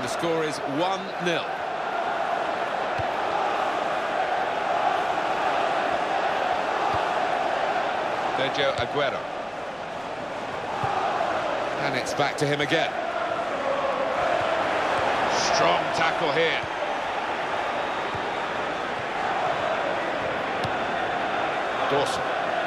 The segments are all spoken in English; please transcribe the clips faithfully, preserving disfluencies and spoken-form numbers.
score is one nil. Sergio Aguero. And it's back to him again. Strong tackle here. Dawson.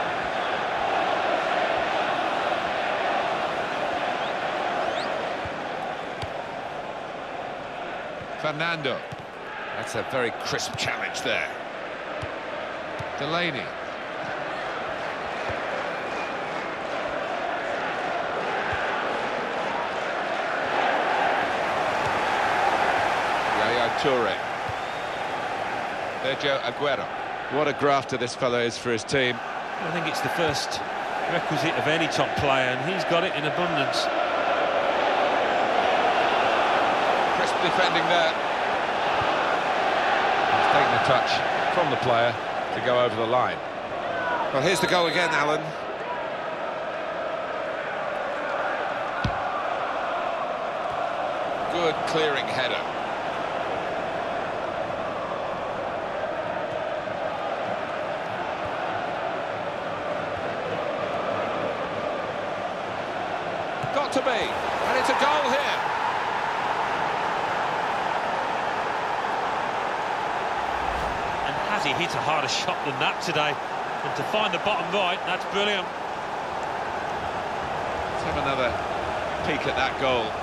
Fernando. That's a very crisp challenge there. Delaney. Yaya Toure. Sergio Aguero. What a grafter this fellow is for his team. I think it's the first requisite of any top player, and he's got it in abundance. Crisp defending there. He's taken a touch from the player to go over the line. Well, here's the goal again, Alan. Good clearing header. Got to be, and it's a goal here. And has he hit a harder shot than that today? And to find the bottom right, that's brilliant. Let's have another peek at that goal.